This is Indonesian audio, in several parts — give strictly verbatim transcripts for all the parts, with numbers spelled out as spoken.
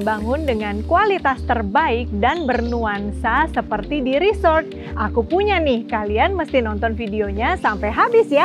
dibangun dengan kualitas terbaik dan bernuansa seperti di resort. Aku punya nih, kalian mesti nonton videonya sampai habis ya.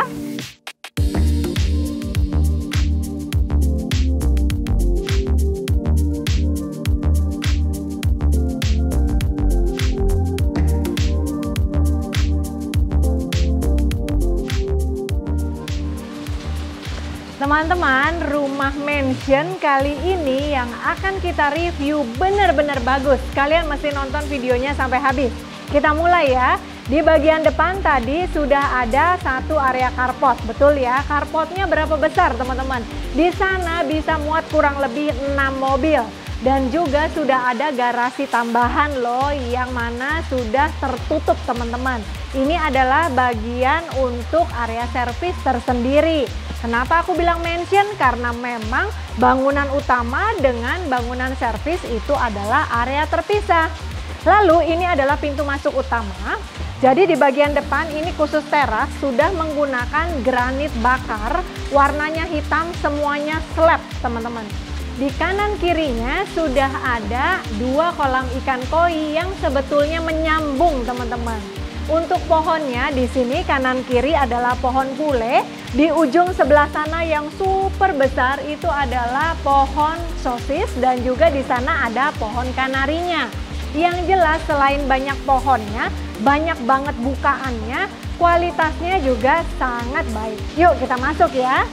Teman-teman, rumah mansion kali ini yang akan kita review benar-benar bagus. Kalian mesti nonton videonya sampai habis. Kita mulai ya. Di bagian depan tadi sudah ada satu area carport, betul ya? Carportnya berapa besar teman-teman? Di sana bisa muat kurang lebih enam mobil. Dan juga sudah ada garasi tambahan loh yang mana sudah tertutup teman-teman. Ini adalah bagian untuk area servis tersendiri. Kenapa aku bilang mansion? Karena memang bangunan utama dengan bangunan servis itu adalah area terpisah. Lalu ini adalah pintu masuk utama. Jadi di bagian depan ini khusus teras sudah menggunakan granit bakar. Warnanya hitam, semuanya slab teman-teman. Di kanan kirinya sudah ada dua kolam ikan koi yang sebetulnya menyambung teman-teman. Untuk pohonnya di sini kanan kiri adalah pohon pule. Di ujung sebelah sana yang super besar itu adalah pohon sosis dan juga di sana ada pohon kanarinya. Yang jelas selain banyak pohonnya, banyak banget bukaannya, kualitasnya juga sangat baik. Yuk kita masuk ya.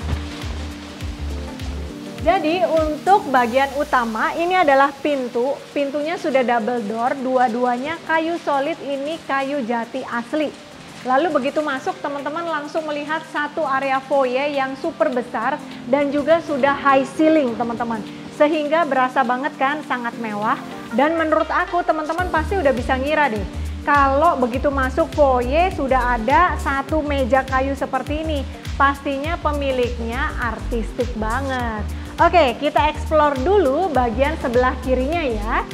Jadi untuk bagian utama ini adalah pintu, pintunya sudah double door, dua-duanya kayu solid, ini kayu jati asli. Lalu begitu masuk teman-teman langsung melihat satu area foyer yang super besar dan juga sudah high ceiling teman-teman. Sehingga berasa banget kan sangat mewah dan menurut aku teman-teman pasti udah bisa ngira deh. Kalau begitu masuk foyer sudah ada satu meja kayu seperti ini, pastinya pemiliknya artistik banget. Oke, kita explore dulu bagian sebelah kirinya ya.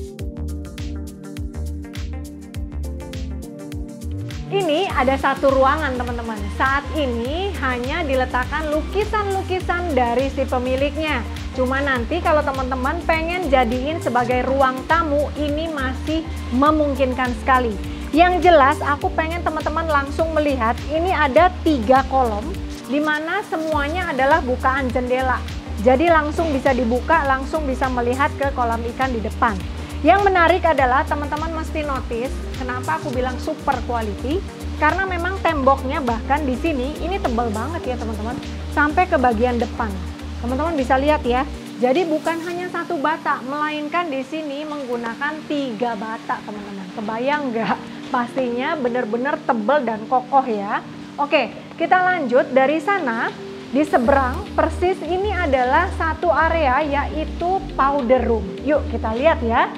Ini ada satu ruangan teman-teman. Saat ini hanya diletakkan lukisan-lukisan dari si pemiliknya. Cuma nanti kalau teman-teman pengen jadiin sebagai ruang tamu, ini masih memungkinkan sekali. Yang jelas aku pengen teman-teman langsung melihat ini ada tiga kolom, di mana semuanya adalah bukaan jendela. Jadi langsung bisa dibuka, langsung bisa melihat ke kolam ikan di depan. Yang menarik adalah teman-teman mesti notice kenapa aku bilang super quality. Karena memang temboknya bahkan di sini ini tebal banget ya teman-teman. Sampai ke bagian depan. Teman-teman bisa lihat ya. Jadi bukan hanya satu bata, melainkan di sini menggunakan tiga bata teman-teman. Kebayang nggak? Pastinya benar-benar tebal dan kokoh ya. Oke, kita lanjut dari sana. Di seberang persis ini adalah satu area yaitu powder room. Yuk kita lihat ya.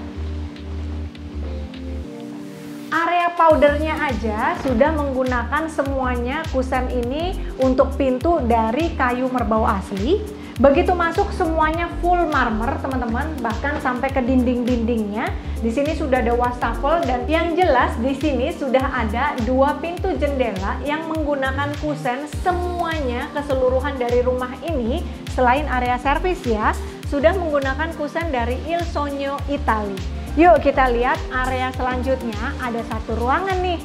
Area powdernya aja sudah menggunakan semuanya kusen ini untuk pintu dari kayu merbau asli. Begitu masuk semuanya full marmer teman-teman, bahkan sampai ke dinding-dindingnya. Di sini sudah ada wastafel dan yang jelas di sini sudah ada dua pintu jendela yang menggunakan kusen semuanya keseluruhan dari rumah ini. Selain area servis ya, sudah menggunakan kusen dari Il Sogno Italia. Yuk kita lihat area selanjutnya, ada satu ruangan nih.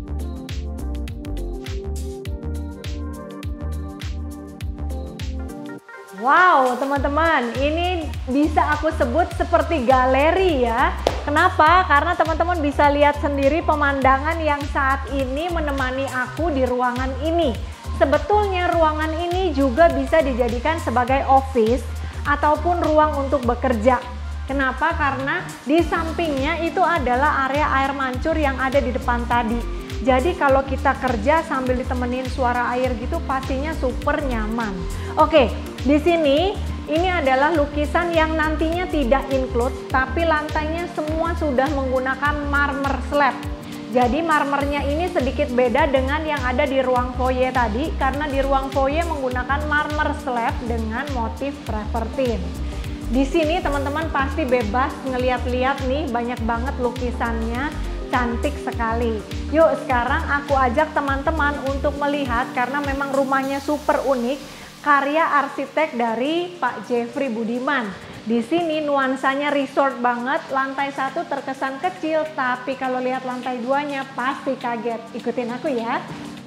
Wow teman-teman, ini bisa aku sebut seperti galeri ya. Kenapa? Karena teman-teman bisa lihat sendiri pemandangan yang saat ini menemani aku di ruangan ini. Sebetulnya ruangan ini juga bisa dijadikan sebagai office ataupun ruang untuk bekerja. Kenapa? Karena di sampingnya itu adalah area air mancur yang ada di depan tadi. Jadi kalau kita kerja sambil ditemenin suara air gitu pastinya super nyaman. Oke, di sini ini adalah lukisan yang nantinya tidak include, tapi lantainya semua sudah menggunakan marmer slab. Jadi marmernya ini sedikit beda dengan yang ada di ruang foyer tadi, karena di ruang foyer menggunakan marmer slab dengan motif travertine. Di sini teman-teman pasti bebas ngeliat-liat nih, banyak banget lukisannya, cantik sekali. Yuk sekarang aku ajak teman-teman untuk melihat karena memang rumahnya super unik, karya arsitek dari Pak Jeffrey Budiman. Di sini nuansanya resort banget, lantai satu terkesan kecil, tapi kalau lihat lantai duanya pasti kaget. Ikutin aku ya.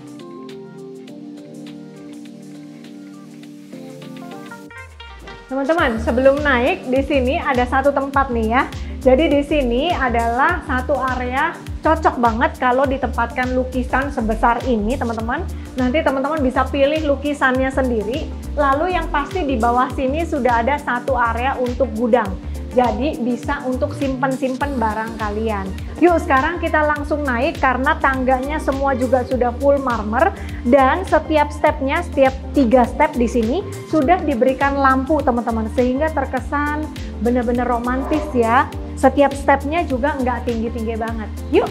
Teman-teman, sebelum naik di sini ada satu tempat nih ya. Jadi di sini adalah satu area cocok banget kalau ditempatkan lukisan sebesar ini, teman-teman. Nanti teman-teman bisa pilih lukisannya sendiri. Lalu yang pasti di bawah sini sudah ada satu area untuk gudang. Jadi bisa untuk simpen-simpen barang kalian. Yuk sekarang kita langsung naik karena tangganya semua juga sudah full marmer. Dan setiap stepnya, setiap tiga step di sini sudah diberikan lampu teman-teman. Sehingga terkesan benar-benar romantis ya. Setiap stepnya juga nggak tinggi-tinggi banget. Yuk!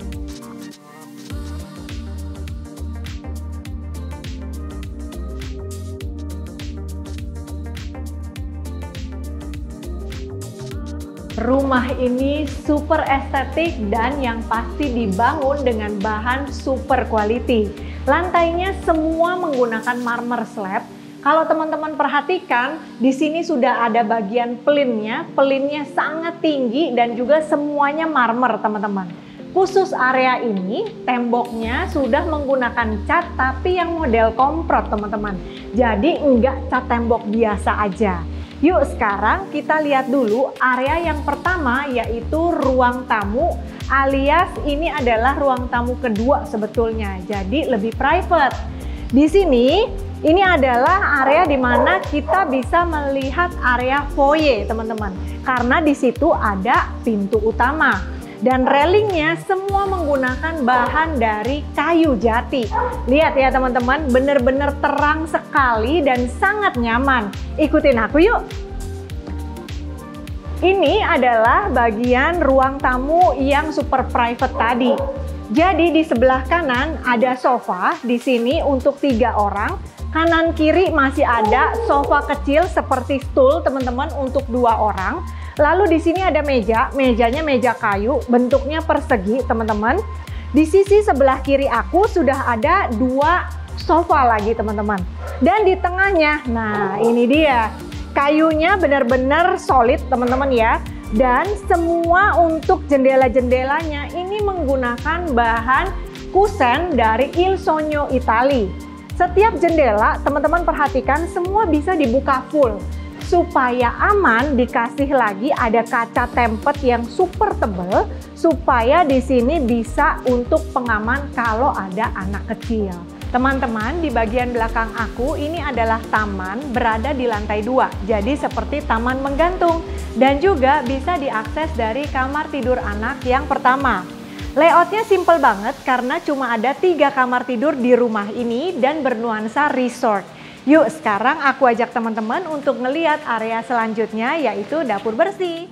Rumah ini super estetik dan yang pasti dibangun dengan bahan super quality. Lantainya semua menggunakan marmer slab. Kalau teman-teman perhatikan, di sini sudah ada bagian pelinnya. Pelinnya sangat tinggi dan juga semuanya marmer, teman-teman. Khusus area ini, temboknya sudah menggunakan cat tapi yang model komprot, teman-teman. Jadi enggak cat tembok biasa aja. Yuk sekarang kita lihat dulu area yang pertama, yaitu ruang tamu, alias ini adalah ruang tamu kedua sebetulnya. Jadi lebih private. Di sini ini adalah area di mana kita bisa melihat area foyer, teman-teman. Karena di situ ada pintu utama. Dan railingnya semua menggunakan bahan dari kayu jati. Lihat ya teman-teman, benar-benar terang sekali dan sangat nyaman. Ikutin aku yuk. Ini adalah bagian ruang tamu yang super private tadi. Jadi di sebelah kanan ada sofa di sini untuk tiga orang. Kanan kiri masih ada sofa kecil seperti stool teman-teman untuk dua orang. Lalu di sini ada meja, mejanya meja kayu, bentuknya persegi teman-teman. Di sisi sebelah kiri aku sudah ada dua sofa lagi teman-teman. Dan di tengahnya, nah ini dia, kayunya benar-benar solid teman-teman ya. Dan semua untuk jendela-jendelanya ini menggunakan bahan kusen dari Il Sogno Italia. Setiap jendela teman-teman perhatikan semua bisa dibuka full. Supaya aman dikasih lagi ada kaca tempet yang super tebal supaya di sini bisa untuk pengaman kalau ada anak kecil. Teman-teman, di bagian belakang aku ini adalah taman berada di lantai dua. Jadi seperti taman menggantung dan juga bisa diakses dari kamar tidur anak yang pertama. Layoutnya simple banget karena cuma ada tiga kamar tidur di rumah ini dan bernuansa resort. Yuk sekarang aku ajak teman-teman untuk ngeliat area selanjutnya yaitu dapur bersih.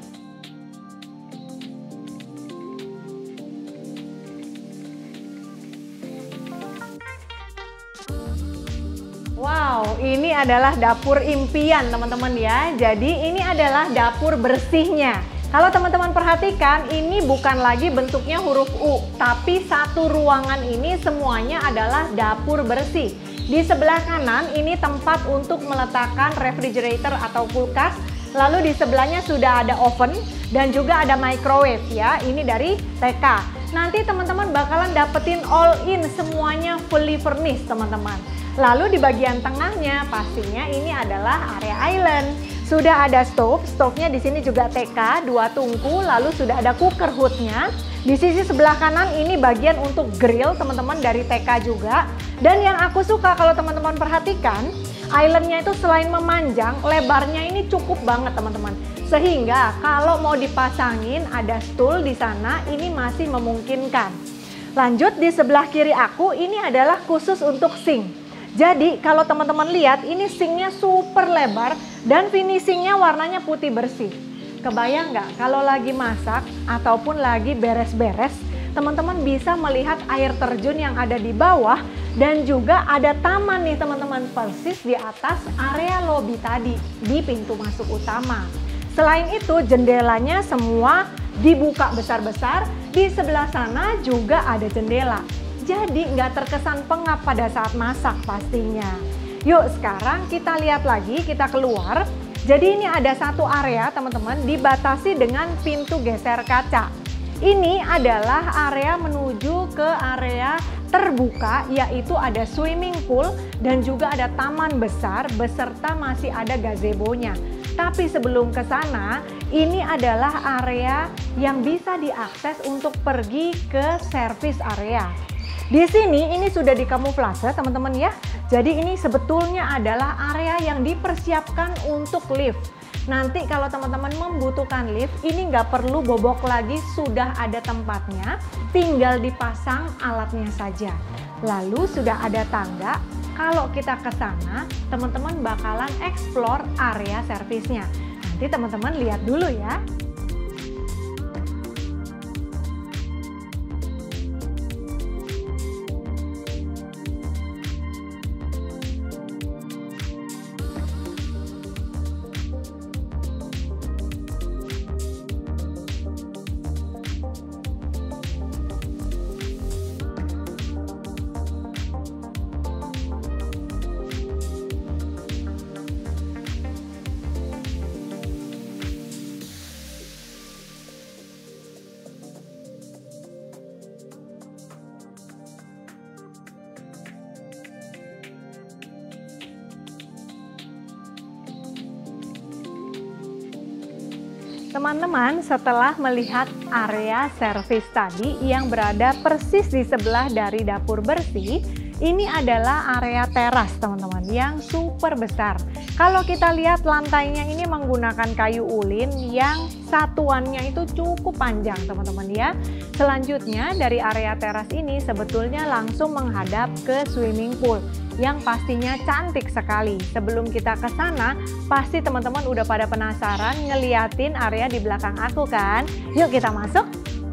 Wow, ini adalah dapur impian teman-teman ya. Jadi ini adalah dapur bersihnya. Kalau teman-teman perhatikan ini bukan lagi bentuknya huruf U, tapi satu ruangan ini semuanya adalah dapur bersih. Di sebelah kanan ini tempat untuk meletakkan refrigerator atau kulkas. Lalu di sebelahnya sudah ada oven dan juga ada microwave ya. Ini dari T K. Nanti teman-teman bakalan dapetin all in semuanya fully furnished teman-teman. Lalu di bagian tengahnya pastinya ini adalah area island. Sudah ada stove, stove-nya di sini juga T K, dua tungku, lalu sudah ada cooker hood-nya. Di sisi sebelah kanan ini bagian untuk grill teman-teman dari T K juga. Dan yang aku suka kalau teman-teman perhatikan, islandnya itu selain memanjang, lebarnya ini cukup banget teman-teman. Sehingga kalau mau dipasangin ada stool di sana, ini masih memungkinkan. Lanjut di sebelah kiri aku, ini adalah khusus untuk sink. Jadi kalau teman-teman lihat, ini sinknya super lebar dan finishingnya warnanya putih bersih. Kebayang nggak kalau lagi masak ataupun lagi beres-beres, teman-teman bisa melihat air terjun yang ada di bawah dan juga ada taman nih teman-teman persis di atas area lobi tadi di pintu masuk utama. Selain itu jendelanya semua dibuka besar-besar, di sebelah sana juga ada jendela. Jadi nggak terkesan pengap pada saat masak pastinya. Yuk sekarang kita lihat lagi, kita keluar. Jadi ini ada satu area teman-teman dibatasi dengan pintu geser kaca. Ini adalah area menuju ke area terbuka, yaitu ada swimming pool dan juga ada taman besar beserta masih ada gazebo-nya. Tapi sebelum ke sana, ini adalah area yang bisa diakses untuk pergi ke service area. Di sini ini sudah dikamuflase teman-teman ya. Jadi ini sebetulnya adalah area yang dipersiapkan untuk lift. Nanti kalau teman-teman membutuhkan lift, ini nggak perlu bobok lagi, sudah ada tempatnya, tinggal dipasang alatnya saja. Lalu sudah ada tangga, kalau kita ke sana, teman-teman bakalan explore area servisnya. Nanti teman-teman lihat dulu ya. Teman-teman, setelah melihat area servis tadi yang berada persis di sebelah dari dapur bersih, ini adalah area teras teman-teman yang super besar. Kalau kita lihat lantainya ini menggunakan kayu ulin yang satuannya itu cukup panjang teman-teman ya. Selanjutnya dari area teras ini sebetulnya langsung menghadap ke swimming pool yang pastinya cantik sekali. Sebelum kita ke sana, pasti teman-teman udah pada penasaran ngeliatin area di belakang aku kan? Yuk kita masuk.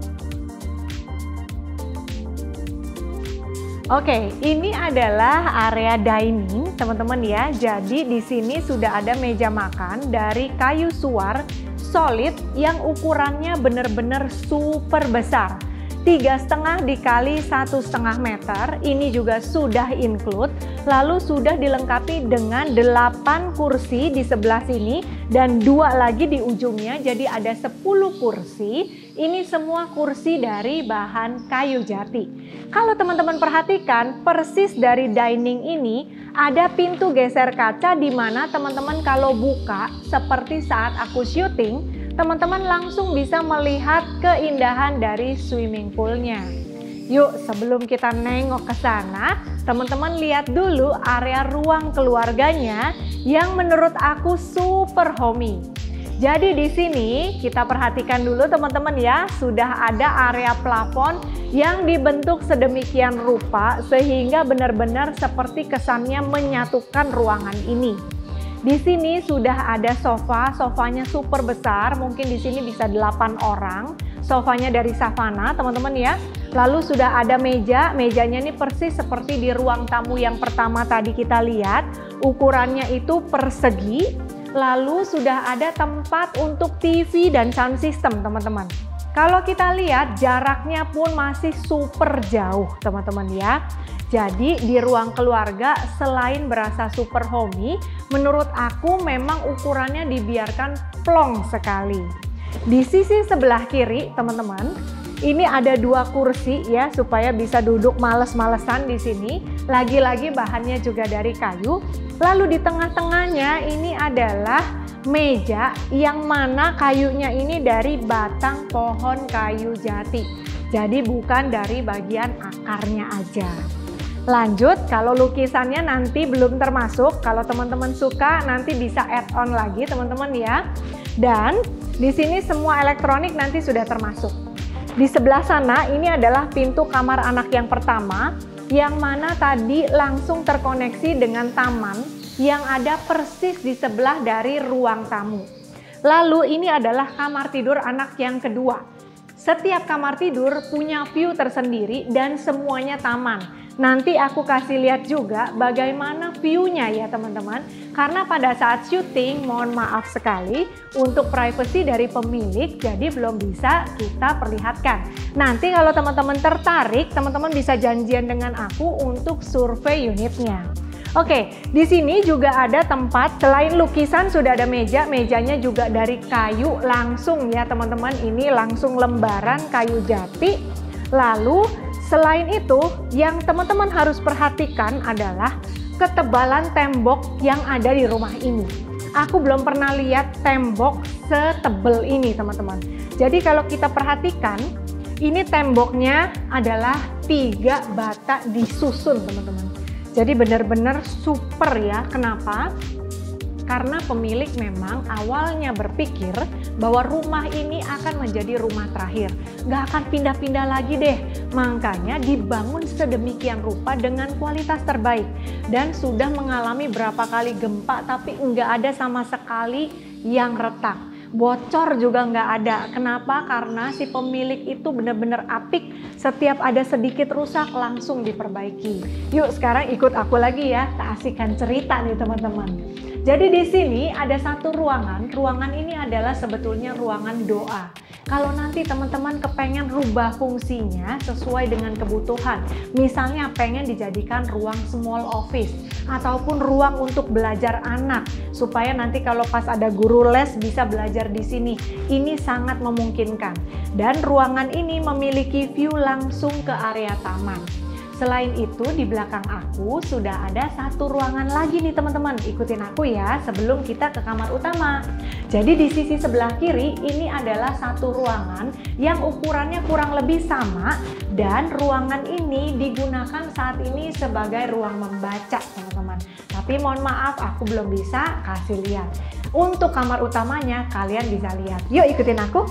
Oke, ini adalah area dining teman-teman ya. Jadi di sini sudah ada meja makan dari kayu suar solid yang ukurannya bener-bener super besar. Tiga setengah dikali satu setengah meter, ini juga sudah include. Lalu sudah dilengkapi dengan delapan kursi di sebelah sini dan dua lagi di ujungnya, jadi ada sepuluh kursi. Ini semua kursi dari bahan kayu jati. Kalau teman-teman perhatikan, persis dari dining ini ada pintu geser kaca di mana teman-teman kalau buka seperti saat aku syuting, teman-teman langsung bisa melihat keindahan dari swimming poolnya. Yuk, sebelum kita nengok ke sana, teman-teman lihat dulu area ruang keluarganya yang menurut aku super homey. Jadi di sini kita perhatikan dulu teman-teman ya, sudah ada area plafon yang dibentuk sedemikian rupa sehingga benar-benar seperti kesannya menyatukan ruangan ini. Di sini sudah ada sofa, sofanya super besar, mungkin di sini bisa delapan orang. Sofanya dari Savana teman-teman ya. Lalu sudah ada meja, mejanya ini persis seperti di ruang tamu yang pertama tadi kita lihat. Ukurannya itu persegi. Lalu sudah ada tempat untuk T V dan sound system teman-teman. Kalau kita lihat jaraknya pun masih super jauh teman-teman ya. Jadi di ruang keluarga selain berasa super homey, menurut aku memang ukurannya dibiarkan plong sekali. Di sisi sebelah kiri teman-teman, ini ada dua kursi ya supaya bisa duduk males-malesan di sini. Lagi-lagi bahannya juga dari kayu. Lalu di tengah-tengahnya ini adalah meja yang mana kayunya ini dari batang pohon kayu jati. Jadi bukan dari bagian akarnya aja. Lanjut, kalau lukisannya nanti belum termasuk. Kalau teman-teman suka nanti bisa add on lagi teman-teman ya. Dan di sini semua elektronik nanti sudah termasuk. Di sebelah sana ini adalah pintu kamar anak yang pertama, yang mana tadi langsung terkoneksi dengan taman yang ada persis di sebelah dari ruang tamu. Lalu ini adalah kamar tidur anak yang kedua. Setiap kamar tidur punya view tersendiri dan semuanya taman. Nanti aku kasih lihat juga bagaimana view-nya ya teman-teman. Karena pada saat syuting, mohon maaf sekali, untuk privacy dari pemilik, jadi belum bisa kita perlihatkan. Nanti kalau teman-teman tertarik, teman-teman bisa janjian dengan aku untuk survei unitnya. Oke, di sini juga ada tempat, selain lukisan sudah ada meja, mejanya juga dari kayu langsung ya teman-teman, ini langsung lembaran kayu jati. Lalu selain itu yang teman-teman harus perhatikan adalah ketebalan tembok yang ada di rumah ini. Aku belum pernah lihat tembok setebel ini teman-teman. Jadi kalau kita perhatikan, ini temboknya adalah tiga bata disusun teman-teman. Jadi benar-benar super ya. Kenapa? Karena pemilik memang awalnya berpikir bahwa rumah ini akan menjadi rumah terakhir. Nggak akan pindah-pindah lagi deh. Makanya dibangun sedemikian rupa dengan kualitas terbaik. Dan sudah mengalami berapa kali gempa tapi nggak ada sama sekali yang retak. Bocor juga nggak ada. Kenapa? Karena si pemilik itu benar-benar apik. Setiap ada sedikit rusak langsung diperbaiki. Yuk sekarang ikut aku lagi ya, keasikan cerita nih teman-teman. Jadi di sini ada satu ruangan. Ruangan ini adalah sebetulnya ruangan doa. Kalau nanti teman-teman kepengen rubah fungsinya sesuai dengan kebutuhan, misalnya pengen dijadikan ruang small office ataupun ruang untuk belajar anak supaya nanti kalau pas ada guru les bisa belajar di sini, ini sangat memungkinkan. Dan ruangan ini memiliki view langsung ke area taman. Selain itu di belakang aku sudah ada satu ruangan lagi nih teman-teman. Ikutin aku ya sebelum kita ke kamar utama. Jadi di sisi sebelah kiri ini adalah satu ruangan yang ukurannya kurang lebih sama. Dan ruangan ini digunakan saat ini sebagai ruang membaca teman-teman. Tapi mohon maaf aku belum bisa kasih lihat. Untuk kamar utamanya kalian bisa lihat. Yuk ikutin aku.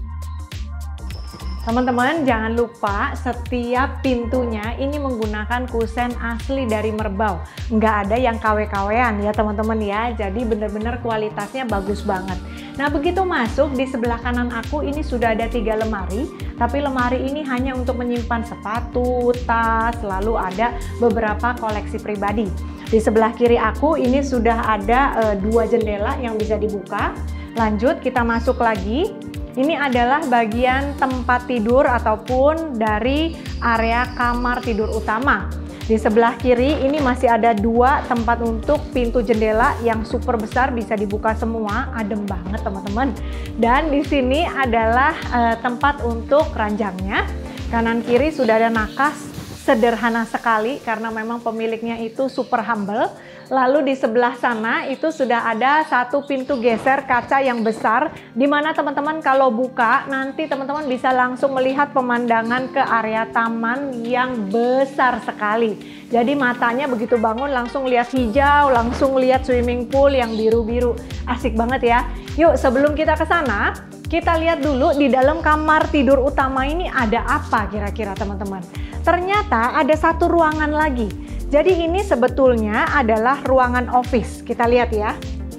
Teman-teman jangan lupa setiap pintunya ini menggunakan kusen asli dari Merbau. Nggak ada yang K W K W-an ya teman-teman ya. Jadi benar-benar kualitasnya bagus banget. Nah begitu masuk di sebelah kanan aku ini sudah ada tiga lemari. Tapi lemari ini hanya untuk menyimpan sepatu, tas, lalu ada beberapa koleksi pribadi. Di sebelah kiri aku ini sudah ada e, dua jendela yang bisa dibuka. Lanjut kita masuk lagi. Ini adalah bagian tempat tidur ataupun dari area kamar tidur utama. Di sebelah kiri ini masih ada dua tempat untuk pintu jendela yang super besar, bisa dibuka semua, adem banget teman-teman. Dan di sini adalah e, tempat untuk ranjangnya. Kanan kiri sudah ada nakas, sederhana sekali karena memang pemiliknya itu super humble. Lalu di sebelah sana itu sudah ada satu pintu geser kaca yang besar, di mana teman-teman kalau buka nanti teman-teman bisa langsung melihat pemandangan ke area taman yang besar sekali. Jadi matanya begitu bangun langsung lihat hijau, langsung lihat swimming pool yang biru-biru. Asik banget ya. Yuk sebelum kita ke sana, kita lihat dulu di dalam kamar tidur utama ini ada apa kira-kira teman-teman. Ternyata ada satu ruangan lagi. Jadi ini sebetulnya adalah ruangan office. Kita lihat ya.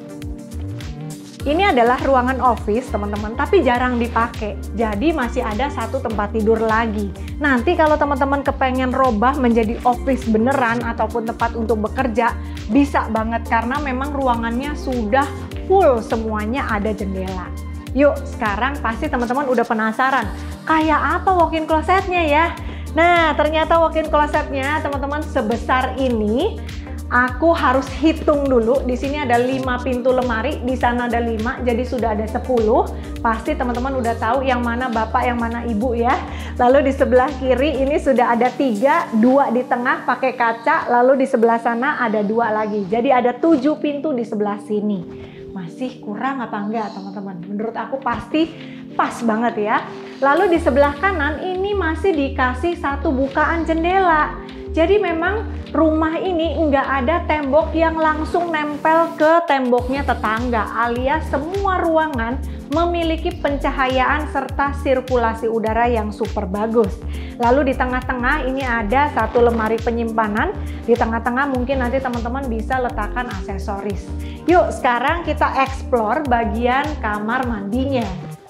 Ini adalah ruangan office teman-teman, tapi jarang dipakai. Jadi masih ada satu tempat tidur lagi. Nanti kalau teman-teman kepengen robah menjadi office beneran ataupun tempat untuk bekerja, bisa banget karena memang ruangannya sudah full, semuanya ada jendela. Yuk sekarang pasti teman-teman udah penasaran, kayak apa walk-in closetnya ya? Nah ternyata walk-in closetnya teman-teman sebesar ini. Aku harus hitung dulu. Di sini ada lima pintu lemari, di sana ada lima, jadi sudah ada sepuluh. Pasti teman-teman udah tahu yang mana bapak, yang mana ibu ya. Lalu di sebelah kiri ini sudah ada tiga, dua di tengah pakai kaca, lalu di sebelah sana ada dua lagi. Jadi ada tujuh pintu di sebelah sini. Masih kurang apa enggak teman-teman? Menurut aku pasti pas banget ya. Lalu di sebelah kanan ini masih dikasih satu bukaan jendela. Jadi memang rumah ini enggak ada tembok yang langsung nempel ke temboknya tetangga, alias semua ruangan memiliki pencahayaan serta sirkulasi udara yang super bagus. Lalu di tengah-tengah ini ada satu lemari penyimpanan. Di tengah-tengah mungkin nanti teman-teman bisa letakkan aksesoris. Yuk sekarang kita explore bagian kamar mandinya.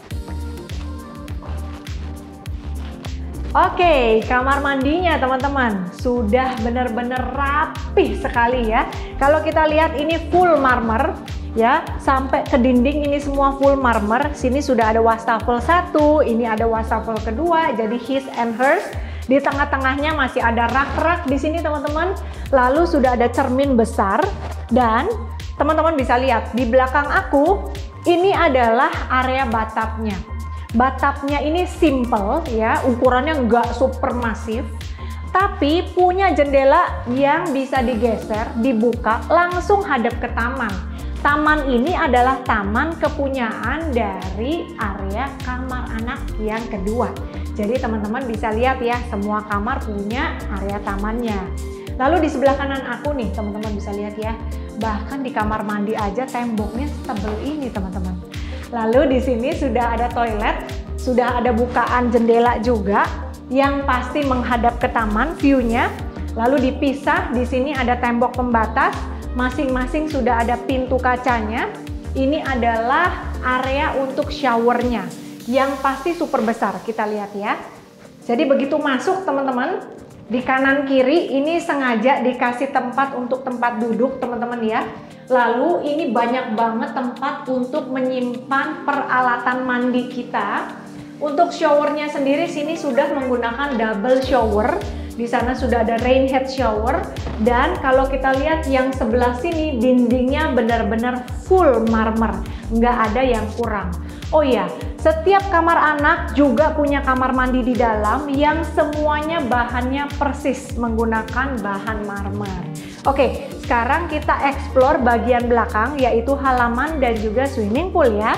Oke, kamar mandinya teman-teman sudah benar-benar rapih sekali ya. Kalau kita lihat ini full marmer ya, sampai ke dinding ini semua full marmer. Sini sudah ada wastafel satu, ini ada wastafel kedua, jadi his and hers. Di tengah-tengahnya masih ada rak-rak di sini teman-teman. Lalu sudah ada cermin besar dan teman-teman bisa lihat di belakang aku ini adalah area bathtubnya. Bathtubnya ini simple ya, ukurannya nggak super masif, tapi punya jendela yang bisa digeser, dibuka langsung hadap ke taman. Taman ini adalah taman kepunyaan dari area kamar anak yang kedua. Jadi teman-teman bisa lihat ya, semua kamar punya area tamannya. Lalu di sebelah kanan aku nih, teman-teman bisa lihat ya, bahkan di kamar mandi aja temboknya setebal ini teman-teman. Lalu di sini sudah ada toilet, sudah ada bukaan jendela juga yang pasti menghadap ke taman view-nya. Lalu dipisah, di sini ada tembok pembatas, masing-masing sudah ada pintu kacanya. Ini adalah area untuk showernya yang pasti super besar, kita lihat ya. Jadi begitu masuk teman-teman, di kanan kiri ini sengaja dikasih tempat untuk tempat duduk teman-teman ya. Lalu ini banyak banget tempat untuk menyimpan peralatan mandi kita. Untuk showernya sendiri sini sudah menggunakan double shower. Di sana sudah ada rain head shower. Dan kalau kita lihat yang sebelah sini dindingnya benar-benar full marmer, nggak ada yang kurang. Oh iya, setiap kamar anak juga punya kamar mandi di dalam yang semuanya bahannya persis menggunakan bahan marmer. Oke, sekarang kita explore bagian belakang yaitu halaman dan juga swimming pool ya.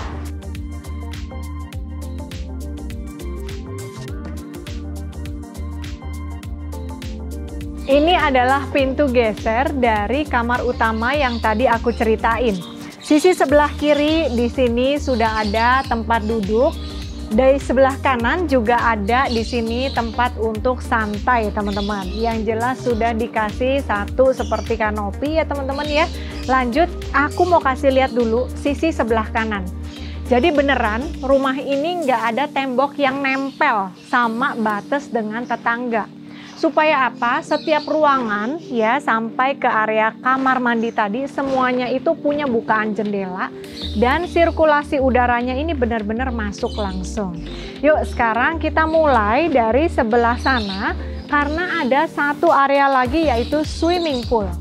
Ini adalah pintu geser dari kamar utama yang tadi aku ceritain. Sisi sebelah kiri di sini sudah ada tempat duduk. Dari sebelah kanan juga ada di sini tempat untuk santai teman-teman. Yang jelas sudah dikasih satu seperti kanopi ya teman-teman ya. Lanjut, aku mau kasih lihat dulu sisi sebelah kanan. Jadi beneran rumah ini nggak ada tembok yang nempel sama batas dengan tetangga. Supaya apa? Setiap ruangan ya sampai ke area kamar mandi tadi semuanya itu punya bukaan jendela dan sirkulasi udaranya ini benar-benar masuk langsung. Yuk sekarang kita mulai dari sebelah sana karena ada satu area lagi yaitu swimming pool.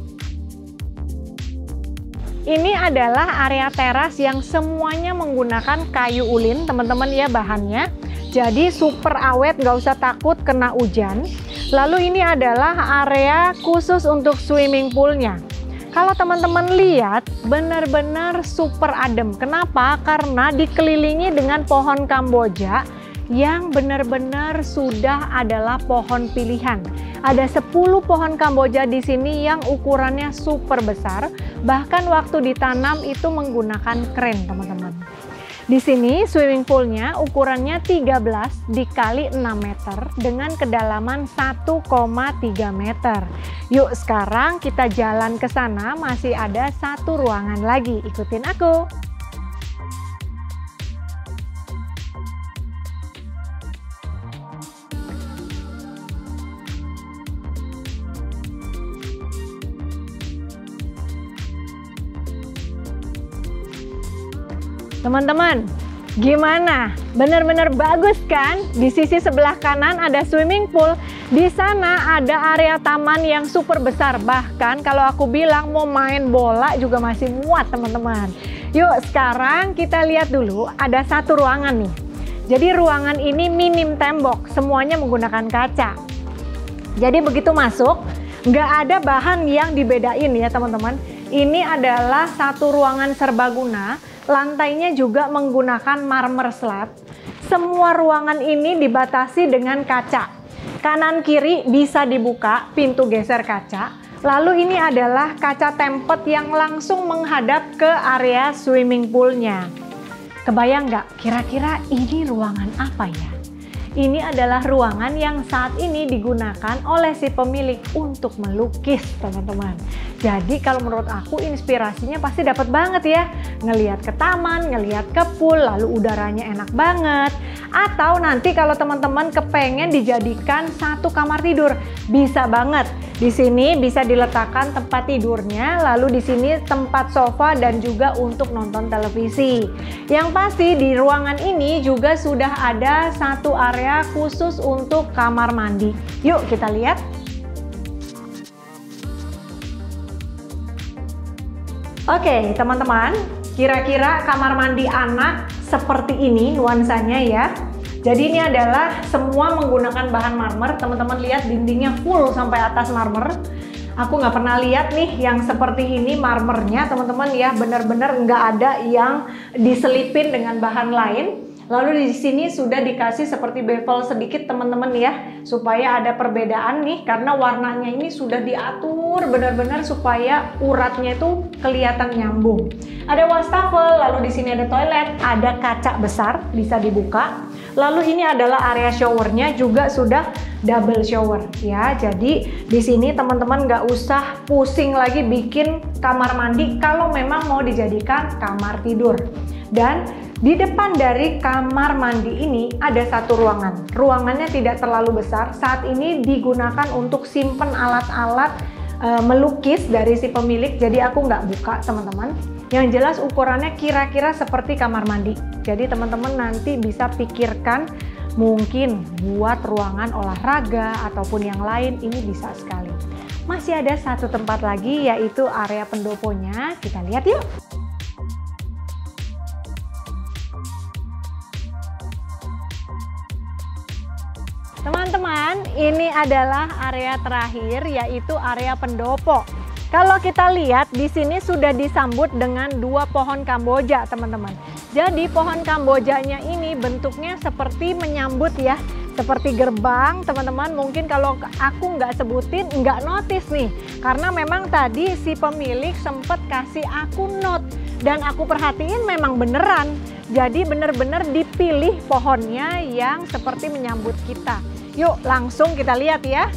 Ini adalah area teras yang semuanya menggunakan kayu ulin teman-teman ya bahannya. Jadi super awet, nggak usah takut kena hujan. Lalu ini adalah area khusus untuk swimming poolnya. Kalau teman-teman lihat benar-benar super adem. Kenapa? Karena dikelilingi dengan pohon Kamboja yang benar-benar sudah adalah pohon pilihan. Ada sepuluh pohon Kamboja di sini yang ukurannya super besar. Bahkan waktu ditanam itu menggunakan kren teman-teman. Di sini swimming poolnya ukurannya tiga belas dikali enam meter dengan kedalaman satu koma tiga meter. Yuk sekarang kita jalan ke sana, masih ada satu ruangan lagi. Ikutin aku. Teman-teman, gimana? Benar-benar bagus kan? Di sisi sebelah kanan ada swimming pool. Di sana ada area taman yang super besar. Bahkan kalau aku bilang mau main bola juga masih muat teman-teman. Yuk sekarang kita lihat dulu ada satu ruangan nih. Jadi ruangan ini minim tembok. Semuanya menggunakan kaca. Jadi begitu masuk, nggak ada bahan yang dibedain ya teman-teman. Ini adalah satu ruangan serbaguna. Lantainya juga menggunakan marmer slab. Semua ruangan ini dibatasi dengan kaca. Kanan kiri bisa dibuka, pintu geser kaca. Lalu ini adalah kaca tempet yang langsung menghadap ke area swimming poolnya. Kebayang nggak kira-kira ini ruangan apa ya? Ini adalah ruangan yang saat ini digunakan oleh si pemilik untuk melukis teman-teman. Jadi kalau menurut aku inspirasinya pasti dapat banget ya. Ngelihat ke taman, ngelihat ke pool, lalu udaranya enak banget. Atau nanti kalau teman-teman kepengen dijadikan satu kamar tidur, bisa banget. Di sini bisa diletakkan tempat tidurnya, lalu di sini tempat sofa dan juga untuk nonton televisi. Yang pasti di ruangan ini juga sudah ada satu area khusus untuk kamar mandi. Yuk kita lihat. Oke teman-teman, kira-kira kamar mandi anak seperti ini nuansanya ya. Jadi ini adalah semua menggunakan bahan marmer. Teman-teman lihat dindingnya full sampai atas marmer. Aku nggak pernah lihat nih yang seperti ini marmernya teman-teman ya. Benar-benar nggak ada yang diselipin dengan bahan lain. Lalu di sini sudah dikasih seperti bevel sedikit teman-teman ya, supaya ada perbedaan nih karena warnanya ini sudah diatur benar-benar supaya uratnya itu kelihatan nyambung. Ada wastafel, lalu di sini ada toilet, ada kaca besar bisa dibuka. Lalu ini adalah area showernya juga sudah double shower ya. Jadi di sini teman-teman nggak usah pusing lagi bikin kamar mandi kalau memang mau dijadikan kamar tidur. Dan di depan dari kamar mandi ini ada satu ruangan. Ruangannya tidak terlalu besar. Saat ini digunakan untuk simpen alat-alat e, melukis dari si pemilik. Jadi aku nggak buka teman-teman. Yang jelas ukurannya kira-kira seperti kamar mandi. Jadi teman-teman nanti bisa pikirkan mungkin buat ruangan olahraga ataupun yang lain, ini bisa sekali. Masih ada satu tempat lagi yaitu area pendoponya. Kita lihat yuk. Teman-teman, ini adalah area terakhir yaitu area pendopo. Kalau kita lihat di sini sudah disambut dengan dua pohon kamboja, teman-teman. Jadi pohon kambojanya ini bentuknya seperti menyambut ya, seperti gerbang, teman-teman. Mungkin kalau aku nggak sebutin, nggak notice nih, karena memang tadi si pemilik sempat kasih aku note dan aku perhatiin memang beneran. Jadi bener-bener dipilih pohonnya yang seperti menyambut kita. Yuk langsung kita lihat ya.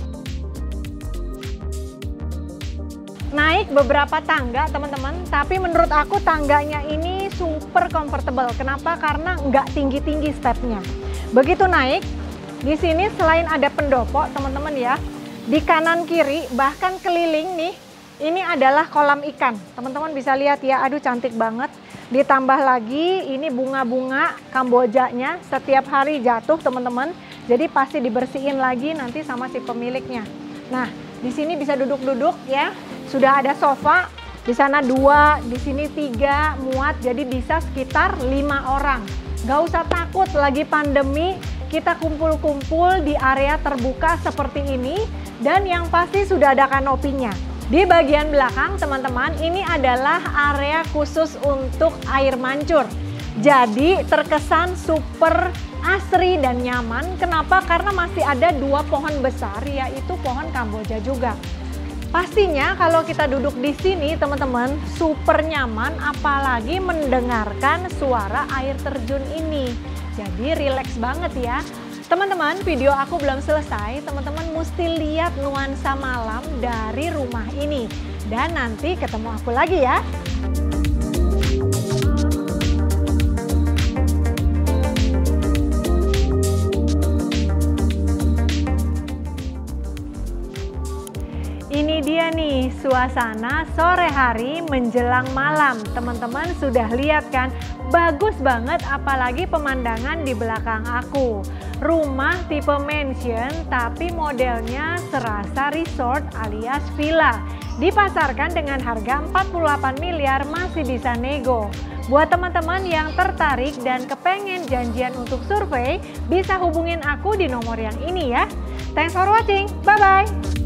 Naik beberapa tangga teman-teman, tapi menurut aku tangganya ini super comfortable. Kenapa? Karena nggak tinggi-tinggi stepnya. Begitu naik, di sini selain ada pendopo teman-teman ya, di kanan kiri bahkan keliling nih, ini adalah kolam ikan. Teman-teman bisa lihat ya, aduh cantik banget. Ditambah lagi ini bunga-bunga kambojanya setiap hari jatuh teman-teman. Jadi pasti dibersihin lagi nanti sama si pemiliknya. Nah, di sini bisa duduk-duduk ya. Sudah ada sofa, di sana dua, di sini tiga muat, jadi bisa sekitar lima orang. Gak usah takut lagi pandemi, kita kumpul-kumpul di area terbuka seperti ini, dan yang pasti sudah ada kanopinya. Di bagian belakang teman-teman, ini adalah area khusus untuk air mancur. Jadi terkesan super asri dan nyaman. Kenapa? Karena masih ada dua pohon besar, yaitu pohon kamboja juga. Pastinya kalau kita duduk di sini teman-teman super nyaman, apalagi mendengarkan suara air terjun ini. Jadi rileks banget ya. Teman-teman, video aku belum selesai, teman-teman mesti lihat nuansa malam dari rumah ini. Dan nanti ketemu aku lagi ya. Ini dia nih suasana sore hari menjelang malam. Teman-teman sudah lihat kan? Bagus banget apalagi pemandangan di belakang aku. Rumah tipe mansion tapi modelnya serasa resort alias villa. Dipasarkan dengan harga empat puluh delapan miliar, masih bisa nego. Buat teman-teman yang tertarik dan kepengen janjian untuk survei, bisa hubungin aku di nomor yang ini ya. Thanks for watching, bye-bye!